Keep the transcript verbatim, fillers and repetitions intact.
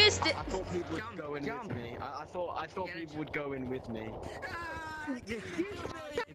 missed it. I thought people would Jump, go in jump. with me. I, I thought I thought Get a people would go in with me. Ah,